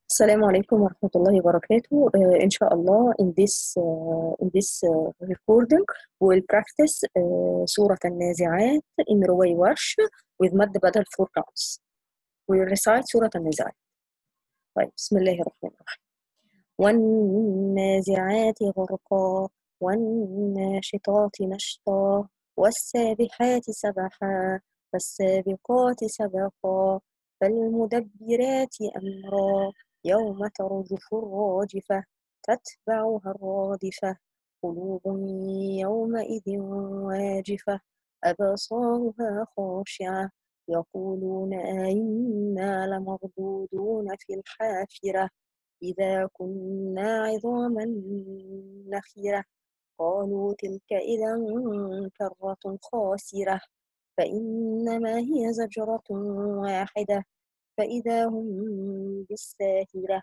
السلام عليكم ورحمة الله وبركاته. إن شاء الله in this recording we'll practice سورة النازعات in رواي ورش with مد بدل four counts. we'll recite سورة النازعات. طيب بسم الله الرحمن الرحيم. والنازعات غرقا والناشطات نشطا والسابحات سبحا فالسابقات سبقا فالمدبرات أمرا يوم ترجف الراجفة تتبعها الرادفة قلوب يومئذ واجفة أبصارها خاشعة يقولون أئنا لمردودون في الحافرة إذا كنا عظاما نخرة قالوا تلك إذا كرة خاسرة فإنما هي زجرة واحدة فإذا هم بالساهرة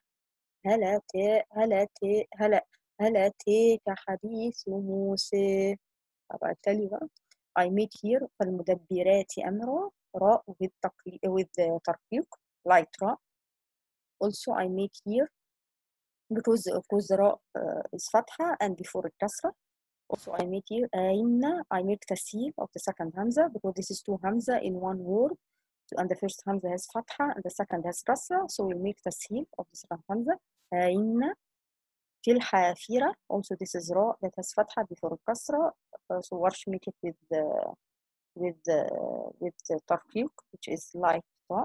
هل أتاك حديث موسى. طبعا التالي بقى I make here فالمدبرات أمرا راء with ترقيق light راء. also I make here because of course the ra is fatha and before it kasra. Also I make here I make tasheel of the second hamza because this is two hamza in one word and the first hamza has fatha and the second has kasra, so we'll make tasheel of the second hamza. Inna fil hafira, also this is ra that has fatha before kasra, so warsh make it with the tarqiq, which is like ra.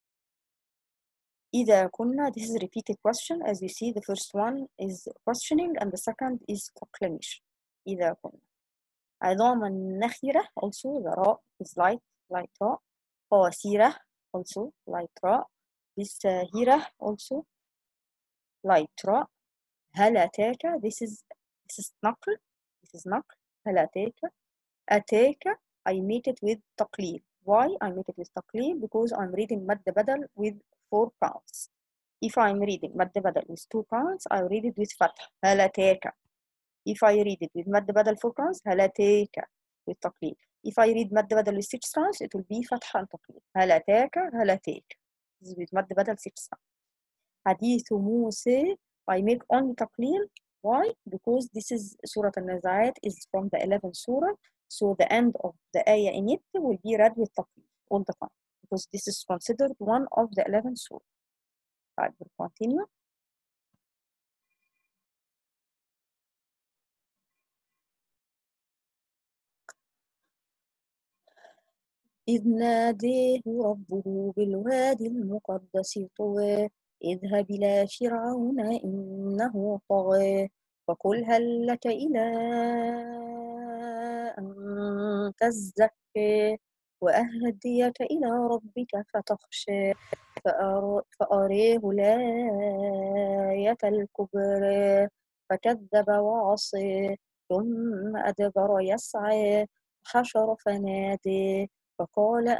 إذا كنا, this is a repeated question. As you see, the first one is questioning and the second is proclamation. إذا كنا عظاما نخرة, also the ra is light ra. قاسرة, also light ra. بالساهرة, also light ra. هل أتاك, this is نقل, هل أتاك I make it with تقليل. Why I make it with تقليل? Because I'm reading مد بدل with 4 counts. If I'm reading مد بدل with 2 counts, I read it with فتح هل أتاك. If I read it with مد بدل 4 counts, هل أتاك with تقليل. If I read مد بدل with 6 counts, it will be فتحة and تقليل. هل أتاك. This is with مد بدل 6 counts. حديث موسى I make only تقليل. Why? Because this is Surah Al-Nazi'at is from the 11th surah, so the end of the ayah in it will be read with taqlid all the time, because this is considered one of the 11 surah. Right, we'll continue. إذ ناديه ربه بالوادي المقدس طوى اذهب إلى فرعون إنه طغى فقل هل لك إلى أن تزكى وأهديك إلى ربك فتخشى فأريه الآية الكبرى فكذب وعصى ثم أدبر يسعى حشر فنادى فقال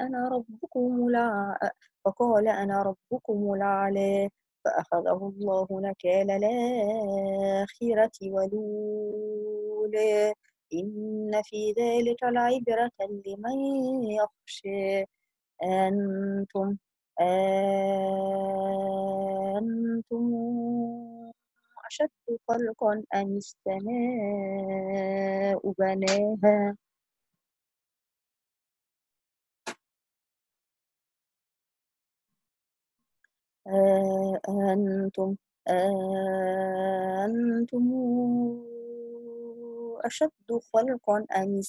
أنا ربكم الأعلى فأخذه الله نكال الآخرة والأولى إن في ذلك لعبرة لمن يخشى أنتم أشد خلقا أم السماء بناها. أنتم أشد خلقا أم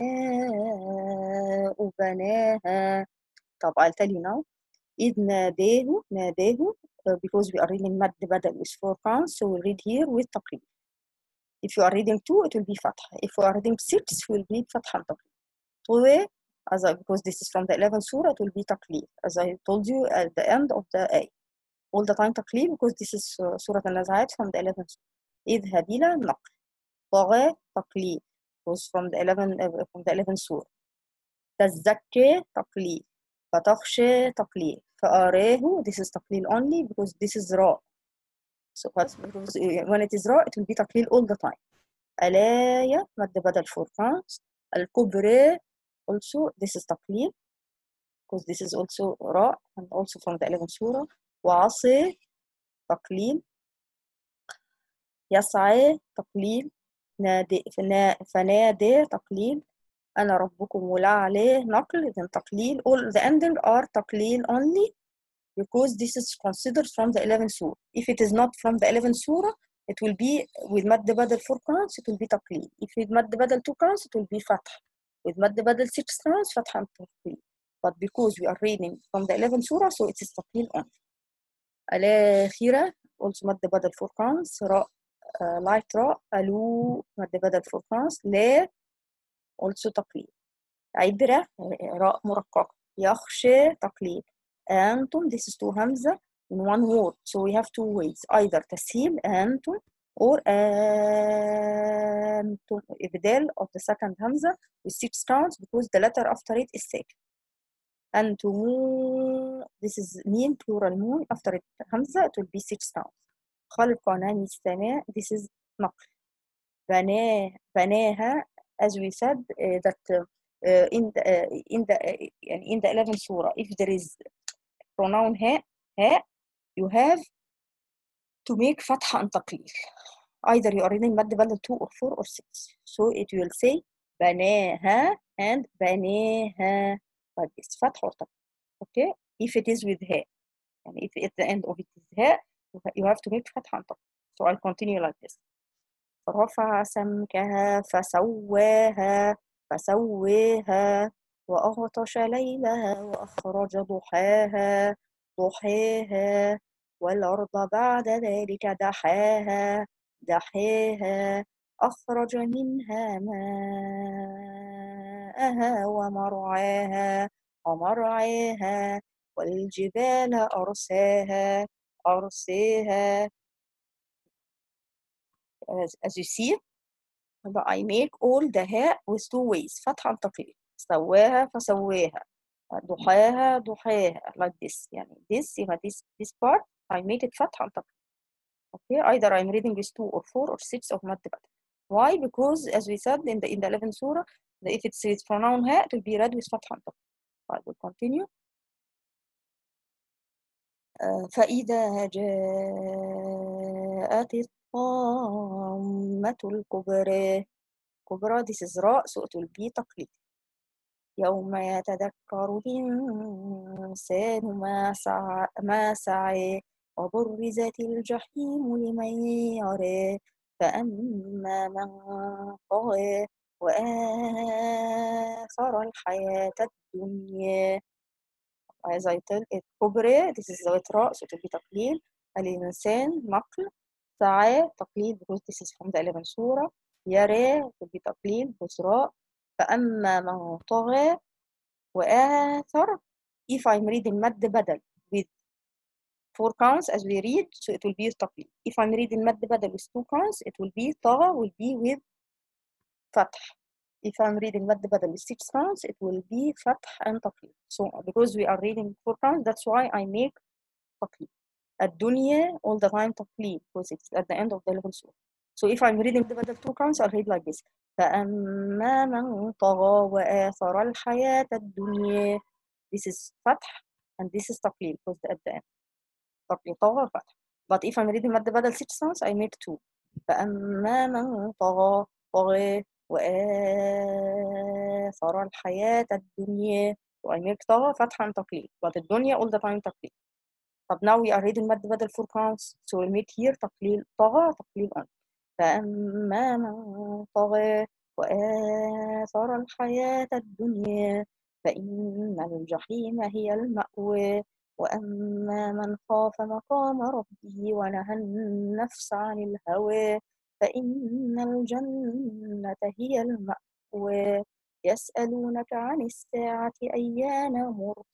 السماء بناها. طب I'll tell you now. إذ ناداه because we are reading مد بدل with 4 counts, so we'll read here with تقليل. If you are reading 2, it will be فتح. If you are reading 6, we will read فتح and تقليل. طوى, because this is from the 11th surah, it will be تقليل, as I told you at the end of the ayah. All the time تقليل because this is Surah Al-Nazi'at from the 11th surah. اذهب إلى نقل. طغى تقليل was from the 11th surah. تزكى تقليل. فتخشى تقليل. فأراه, this is تقليل only because this is raw. So because when it is raw, it will be تقليل all the time. الآية مد بدل 4 counts. الكبرى also this is تقليل because this is also raw and also from the 11th surah. وعصى تقليل. يسعى تقليل. فنادى تقليل. أنا ربكم ولا عليه نقل then تقليل. all the ending are تقليل only because this is considered from the 11th surah. If it is not from the 11th surah it will be with مد بدل 4 counts it will be تقليل. If with مد بدل 2 counts it will be فتح. with مد بدل 6 counts فتح and تقليل. But because we are reading from the 11th surah so it is تقليل only. الآخرة also مد بدل 4 counts. راء light راء. ألو مد بدل 4 counts. لا also تقليل. عبرة راء مرققة. يخشى تقليل. أنتم this is two همزة in one word so we have two ways either تسهيل أنتم or أنتم إبدال of the second همزة with 6 counts because the letter after it is ساكن. أنتم this is مين plural moon after it همزة it will be 6 counts. خلقنا السماء this is نقل. بناها as we said that in the 11th surah if there is pronoun ها you have to make فتحة and تقليل either you are reading مد بدل 2 or 4 or 6 so it will say بناها and بناها like this فتح or تقليل. okay if it is with ها يعني if at the end of it is ها you have to make فتحة and تقليل. so I'll continue like this. رفع سمكها فسواها وأغطش ليلها وأخرج ضحاها والأرض بعد ذلك دحاها أخرج منها ماءها ومرعاها والجبال أرساها as you see I make all the ها with two ways فتحة وتقليل. سواها فسواها. ضحاها like this يعني this this part I made it فتحة وتقليل. okay either I'm reading with 2 or 4 or 6 of مد بدل. why because as we said in the 11th surah if it says pronoun ها it will be read with فتحة وتقليل. I will continue. فإذا جاءت الطامة الكبرى this is راء so it will be تقليد. يوم يتذكر الإنسان ما سعى وبرزت الجحيم لمن يرى فأما من طغى وآثر الحياة الدنيا as I tell it كبرى this is the راء so it will be تقليل. الإنسان نقل. سعى تقليل because this is from the 11th surah. يرى will be تقليل بزراء. فأما من طغى وآثر if I'm reading مد بدل with 4 counts as we read so it will be تقليل. if I'm reading مد بدل with 2 counts it will be طغى will be with فتح. if I'm reading مد بدل with 6 counts it will be فتح and تقليل. so because we are reading 4 counts that's why I make تقليل. الدنيا all the time تقليل because it's at the end of the 11th surah. so if I'm reading مد بدل 2 counts I'll read like this. فأما من طغى وآثر الحياة الدنيا this is فتح and this is تقليل because at the end تقليل طغى فتح. but if I'm reading مد بدل 6 counts I make 2. فأما من طغى وآثر الحياة الدنيا so I make طغى فتحا تقليل but الدنيا all the time تقليل. طب now we are reading مد بدل 4 counts so we make here تقليل طغى تقليل on. فأما من طغى وآثر الحياة الدنيا فإن الجحيم هي المأوى وأما من خاف مقام ربه ونهى النفس عن الهوى فإن الجنة هي المأوى. يسألونك عن الساعة أيان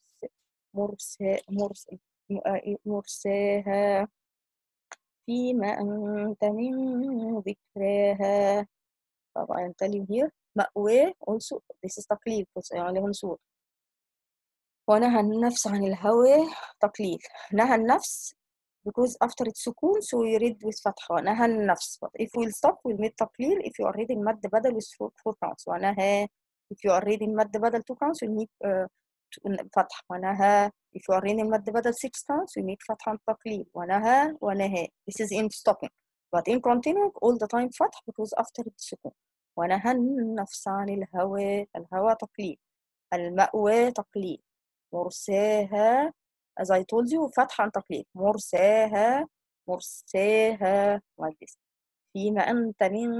مرساها فيما أنت من ذكراها. طبعا tell you here مأوى also this is تقليل عليهم سور. ونهى النفس عن الهوى تقليل. نهى النفس because after it's سكون so we read with فتحة. نهى النفس but if we'll stop we'll make تقليل if you are reading مد بدل with 4 counts. ونهى if you are reading مد بدل 2 counts we'll make فتح ونهى. If you are reading المد بدل 6 times we make فتح عن تقليل ونهى ونهى. This is in stopping. But in continuing all the time فتح because after السكون. ونهى النفس عن الهوى. الهوى تقليل. المأوى تقليل. مرساها as I told you فتح عن تقليل. مرساها مرساها like this. فيما أنت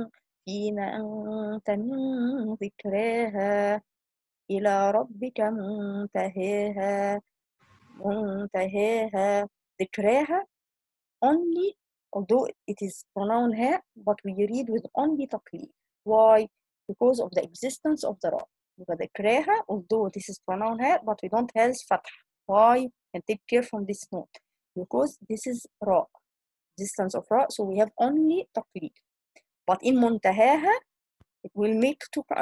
من ذكراها إلى ربك منتهاها. منتهاها. ذكراها only although it is pronoun ها but we read with only تقليل. Why? Because of the existence of the ra. يبقى ذكراها although this is pronoun ها but we don't have فتح. Why? And take care from this note. Because this is ra. Existence of ra so we have only تقليل. But in منتهاها it will make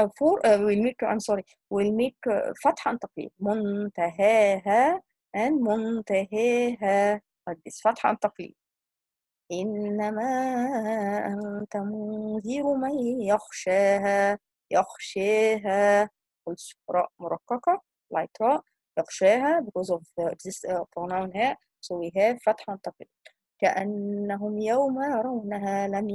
will make فتح عن تقليل. منتهاها and منتهاها like this فتح عن تقليل. إنما أنت منذر من يخشاها. يخشاها راء مرققة like راء. يخشاها because of pronoun ها so we have فتح عن تقليل. كأنهم يوم يرونها لم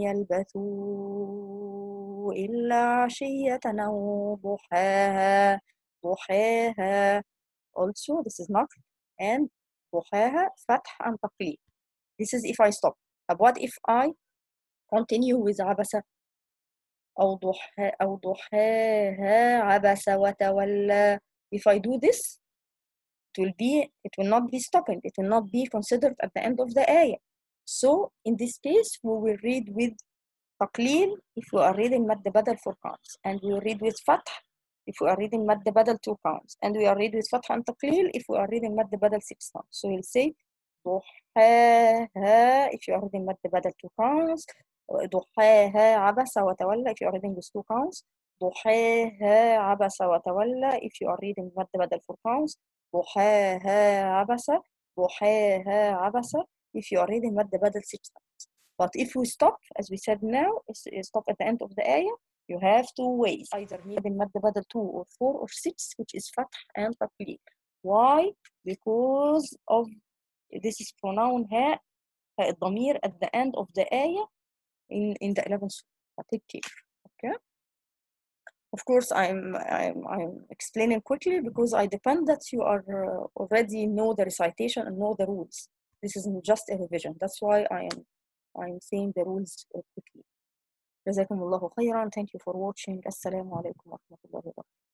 يلبثوا إلا عشية أو ضحاها. ضحاها also this is not and ضحاها فتح عن تقليل. This is if I stop. But what if I continue with عبس أو ضحاها عبس وتولى. If I do this it will not be stopping. It will not be considered at the end of the ayah. So in this case we will read with تقليل if we are reading مد بدل 4 counts and we will read with فتح if we are reading مد بدل 2 counts and we are reading with فتح and تقليل if we are reading مد بدل 6 counts. So we'll say ضحاها if you are reading مد بدل 2 counts. ضحاها عبس وتولى if you are reading with 2 counts. ضحاها عبس وتولى if you are reading مد بدل 4 counts. ضحاها عبس. ضحاها عبس if you are reading مد بدل 6 counts. But if we stop, as we said now, stop at the end of the ayah, you have two ways. Either reading مد بدل 2 or 4 or 6, which is فتح and تقليل. Why? Because of this is pronoun ها الضمير at the end of the ayah in the 11th surah. Take care. Okay. Of course, I'm explaining quickly because I depend that you are already know the recitation and know the rules. This isn't just a revision. That's why I'm saying the rules quickly. جزاكم الله خيرا. Thank you for watching. السلام عليكم ورحمة الله وبركاته.